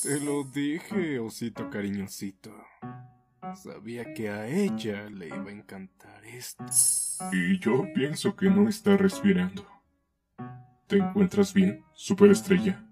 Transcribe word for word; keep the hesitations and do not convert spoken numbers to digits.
Te lo dije, osito cariñosito. Sabía que a ella le iba a encantar esto. Y yo pienso que no está respirando. ¿Te encuentras bien, superestrella?